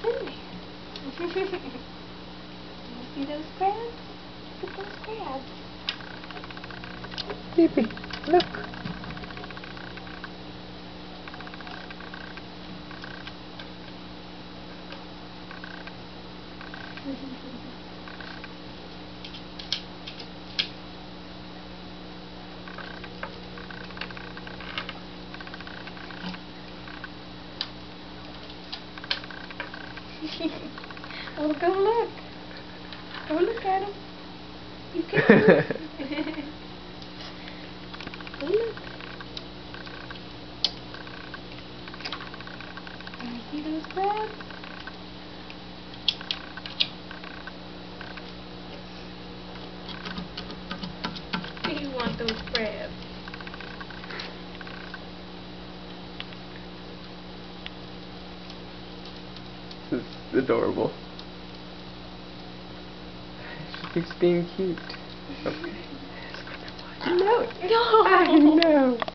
in there. You see those crabs? Look at those crabs. Baby, look. Well, go look. Go look at him. You can look. Go look. You see those crabs? You want those crabs. This is adorable. She keeps being cute. Okay. No, no. I know.